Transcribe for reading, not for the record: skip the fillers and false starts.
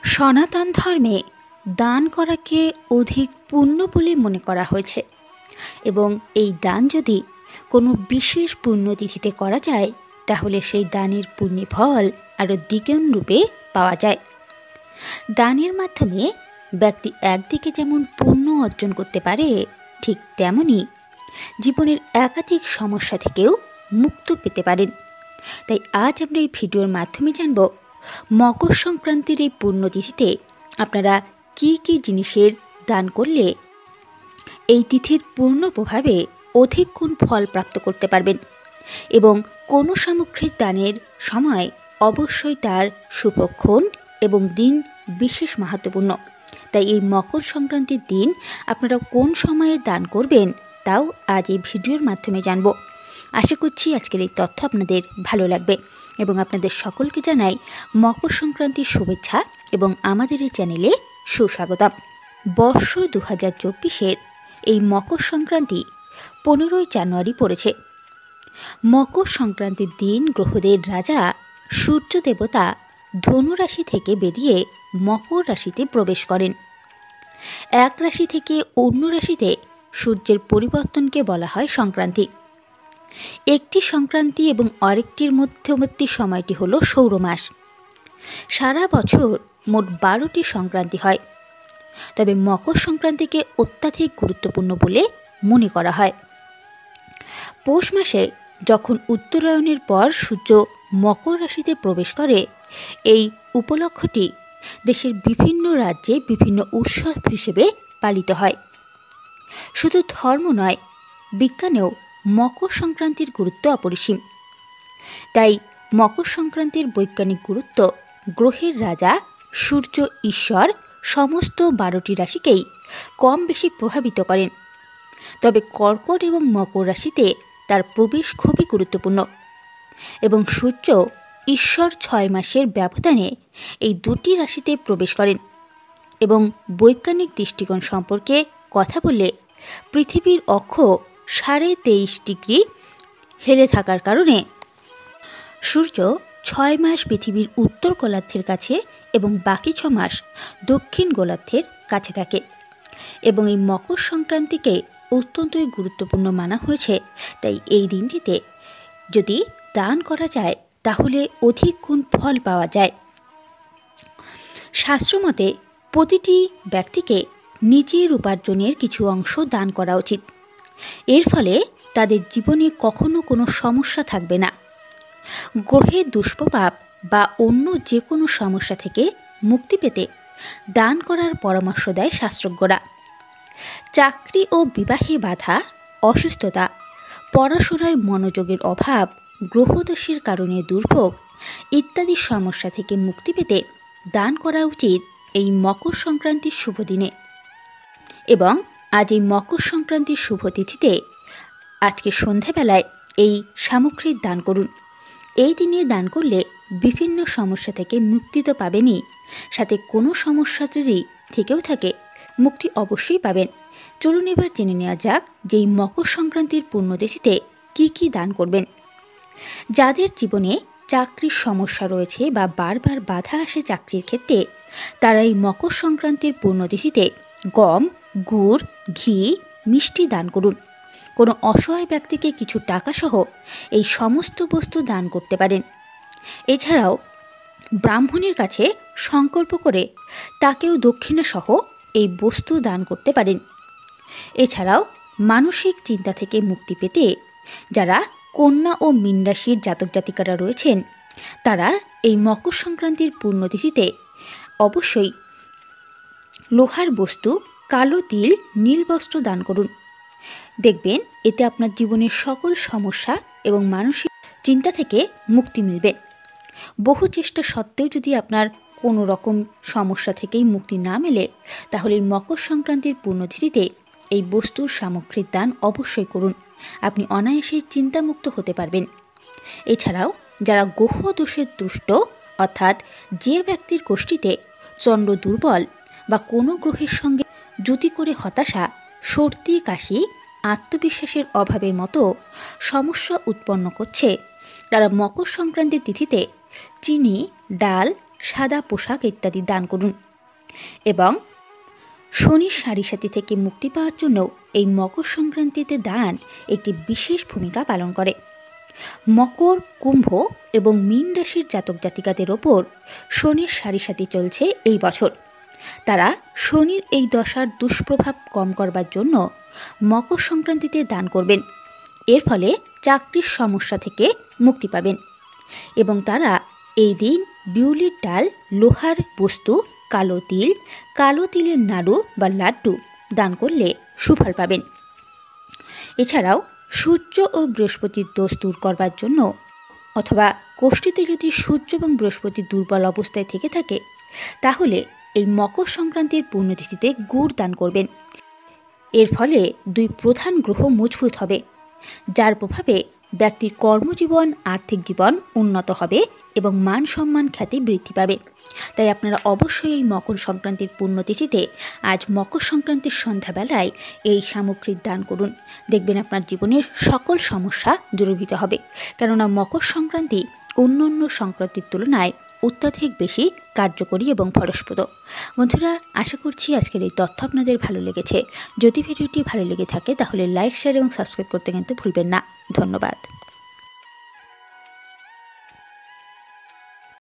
সনাতন ধর্মে দান করাকে অধিক পুণ্য বলে মনে করা হয়েছে এবং এই দান যদি কোনো বিশেষ পুণ্যতিথিতে করা যায় তাহলে সেই দানের পুণ্যের ফল আরও দ্বিগুণ রূপে পাওয়া যায়। দানের মাধ্যমে ব্যক্তি একদিকে যেমন পুণ্য অর্জন করতে পারে, ঠিক তেমনি জীবনের একাধিক সমস্যা থেকেও মুক্ত পেতে পারেন। তাই আজ আমরা এই ভিডিওর মাধ্যমে জানব মকর সংক্রান্তির এই পুণ্যতিথিতে আপনারা কি কি জিনিসের দান করলে এই তিথির পূর্ণ প্রভাবে অধিক গুণ ফল প্রাপ্ত করতে পারবেন এবং কোনো সামগ্রিক দানের সময় অবশ্যই তার শুভক্ষণ এবং দিন বিশেষ মাহাত্ম্যপূর্ণ। তাই এই মকর সংক্রান্তির দিন আপনারা কোন সময়ে দান করবেন তাও আজ এই ভিডিওর মাধ্যমে জানব। আশা করছি আজকের এই তথ্য আপনাদের ভালো লাগবে এবং আপনাদের সকলকে জানাই মকর সংক্রান্তির শুভেচ্ছা এবং আমাদের এই চ্যানেলে সুস্বাগতম। বর্ষ 2024-এর এই মকর সংক্রান্তি 15ই জানুয়ারি পড়েছে। মকর সংক্রান্তির দিন গ্রহদের রাজা সূর্য দেবতা ধনু রাশি থেকে বেরিয়ে মকর রাশিতে প্রবেশ করেন। এক রাশি থেকে অন্য রাশিতে সূর্যের পরিবর্তনকে বলা হয় সংক্রান্তি। একটি সংক্রান্তি এবং আরেকটির মধ্যবর্তী সময়টি হল সৌরমাস। সারা বছর মোট 12টি সংক্রান্তি হয়, তবে মকর সংক্রান্তিকে অত্যাধিক গুরুত্বপূর্ণ বলে মনে করা হয়। পৌষ মাসে যখন উত্তরায়ণের পর সূর্য মকর রাশিতে প্রবেশ করে, এই উপলক্ষটি দেশের বিভিন্ন রাজ্যে বিভিন্ন উৎসব হিসেবে পালিত হয়। শুধু ধর্ম নয়, বিজ্ঞানেও মকর সংক্রান্তির গুরুত্ব অপরিসীম। তাই মকর সংক্রান্তির বৈজ্ঞানিক গুরুত্ব গ্রহের রাজা সূর্য ঈশ্বর সমস্ত 12টি রাশিকেই কম বেশি প্রভাবিত করেন, তবে কর্কট এবং মকর রাশিতে তার প্রবেশ খুবই গুরুত্বপূর্ণ এবং সূর্য ঈশ্বর 6 মাসের ব্যবধানে এই দুটি রাশিতে প্রবেশ করেন এবং বৈজ্ঞানিক দৃষ্টিকোণ সম্পর্কে কথা বললে পৃথিবীর অক্ষ 23.5 ডিগ্রি হেলে থাকার কারণে সূর্য 6 মাস পৃথিবীর উত্তর গোলার্ধের কাছে এবং বাকি 6 মাস দক্ষিণ গোলার্ধের কাছে থাকে এবং এই মকর সংক্রান্তিকে অত্যন্তই গুরুত্বপূর্ণ মানা হয়েছে। তাই এই দিনটিতে যদি দান করা যায় তাহলে অধিক গুণ ফল পাওয়া যায়। শাস্ত্রমতে প্রতিটি ব্যক্তিকে নিজের উপার্জনের কিছু অংশ দান করা উচিত। এর ফলে তাদের জীবনে কখনো কোনো সমস্যা থাকবে না। গ্রহের দুষ্প্রভাব বা অন্য যে কোনো সমস্যা থেকে মুক্তি পেতে দান করার পরামর্শ দেয় শাস্ত্রজ্ঞরা। চাকরি ও বিবাহে বাধা, অসুস্থতা, পড়াশোনায় মনোযোগের অভাব, গ্রহদোষের কারণে দুর্ভোগ ইত্যাদি সমস্যা থেকে মুক্তি পেতে দান করা উচিত এই মকর সংক্রান্তির শুভ দিনে। এবং আজ এই মকর সংক্রান্তির শুভ তিথিতে আজকে সন্ধ্যাবেলায় এই সামগ্রীর দান করুন। এই দিনে দান করলে বিভিন্ন সমস্যা থেকে মুক্তি তো পাবেনই, সাথে কোনো সমস্যা যদি থেকেও থাকে মুক্তি অবশ্যই পাবেন। চলুন এবার জেনে নেওয়া যাক যে এই মকর সংক্রান্তির পুণ্যতিথিতে কি কি দান করবেন। যাদের জীবনে চাকরির সমস্যা রয়েছে বা বারবার বাধা আসে চাকরির ক্ষেত্রে, তারা এই মকর সংক্রান্তির পুণ্যতিথিতে গম, গুড়, ঘি, মিষ্টি দান করুন। কোনো অসহায় ব্যক্তিকে কিছু টাকা সহ এই সমস্ত বস্তু দান করতে পারেন। এছাড়াও ব্রাহ্মণের কাছে সংকল্প করে তাকেও দক্ষিণা সহ এই বস্তু দান করতে পারেন। এছাড়াও মানসিক চিন্তা থেকে মুক্তি পেতে যারা কন্যা ও মীন রাশির জাতক জাতিকারা রয়েছেন, তারা এই মকর সংক্রান্তির পুণ্যতিথিতে অবশ্যই লোহার বস্তু, কালো তিল, নীল বস্ত্র দান করুন। দেখবেন এতে আপনার জীবনের সকল সমস্যা এবং মানসিক চিন্তা থেকে মুক্তি মিলবে। বহু চেষ্টা সত্ত্বেও যদি আপনার কোনো রকম সমস্যা থেকেই মুক্তি না মেলে, তাহলে এই মকর সংক্রান্তির পুণ্যতিথিতে এই বস্তুর সামগ্রীর দান অবশ্যই করুন। আপনি অনায়াসে চিন্তামুক্ত হতে পারবেন। এছাড়াও যারা গ্রহ দোষের দুষ্ট, অর্থাৎ যে ব্যক্তির গোষ্ঠীতে চন্দ্র দুর্বল বা কোনো গ্রহের সঙ্গে যুতি করে হতাশা, সর্দি, কাশি, আত্মবিশ্বাসের অভাবের মতো সমস্যা উৎপন্ন করছে, তারা মকর সংক্রান্তির তিথিতে চিনি, ডাল, সাদা পোশাক ইত্যাদি দান করুন। এবং শনির সাড়িসাথী থেকে মুক্তি পাওয়ার জন্য এই মকর সংক্রান্তিতে দান একটি বিশেষ ভূমিকা পালন করে। মকর, কুম্ভ এবং মীন রাশির জাতক জাতিকাদের ওপর শনির সাড়িসাথী চলছে এই বছর। তারা শনির এই দশার দুষ্প্রভাব কম করবার জন্য মকর সংক্রান্তিতে দান করবেন। এর ফলে চাকরির সমস্যা থেকে মুক্তি পাবেন এবং তারা এই দিন বিউলির ডাল, লোহার বস্তু, কালো তিলের নাড়ু বা লাড্ডু দান করলে সুফল পাবেন। এছাড়াও সূর্য ও বৃহস্পতির দোষ দূর করবার জন্য অথবা কোষ্ঠীতে যদি সূর্য এবং বৃহস্পতি দুর্বল অবস্থায় থেকে থাকে তাহলে এই মকর সংক্রান্তির পুণ্যতিথিতে গুড় দান করবেন। এর ফলে দুই প্রধান গ্রহ মজবুত হবে, যার প্রভাবে ব্যক্তির কর্মজীবন, আর্থিক জীবন উন্নত হবে এবং মান সম্মান খ্যাতি বৃদ্ধি পাবে। তাই আপনারা অবশ্যই এই মকর সংক্রান্তির পুণ্যতিথিতে আজ মকর সংক্রান্তির সন্ধ্যাবেলায় এই সামগ্রীর দান করুন। দেখবেন আপনার জীবনের সকল সমস্যা দূরীভূত হবে, কেননা মকর সংক্রান্তি অন্য সংক্রান্তির তুলনায় অত্যাধিক বেশি কার্যকরী এবং ফলপ্রদ। বন্ধুরা, আশা করছি আজকের এই তথ্য আপনাদের ভালো লেগেছে। যদি ভিডিওটি ভালো লেগে থাকে তাহলে লাইক, শেয়ার এবং সাবস্ক্রাইব করতে কিন্তু ভুলবেন না। ধন্যবাদ।